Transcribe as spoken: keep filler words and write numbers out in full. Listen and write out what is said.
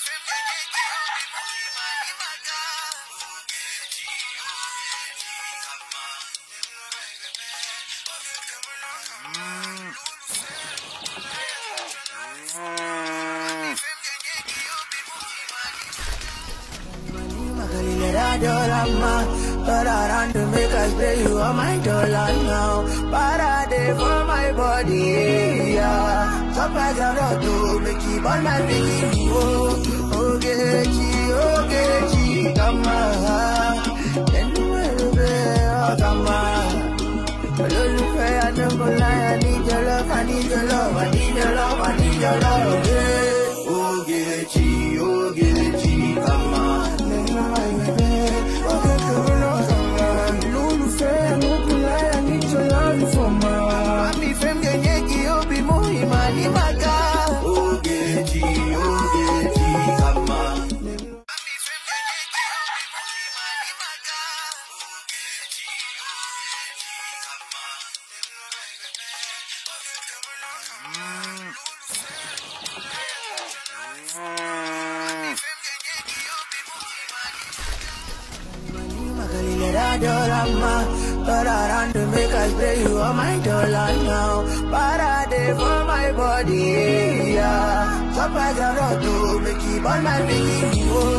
But I run to make us pay you on my dollar now. Parade for my body, yeah. Surprise out to make keep on my baby. Oh, oh, get you, oh, get you, come on. Then you will be, oh, come on. I don't go lie, I need your love, I need your love, I need your love, I need your love, yeah. Oh, get you, oh, get you, come on. Then you will be, oh, get you. I need your love for my Mami fem genyeki obi muhi mani maka Ogeji, ogeji, kama Mami fem genyeki obi muhi mani maka Ogeji, ogeji, kama Mami fem genyeki obi muhi mani maka Mani makalile but I run to make us pay you on my dollar now. Parade for my body, yeah. Surprise out to make keep on my baby.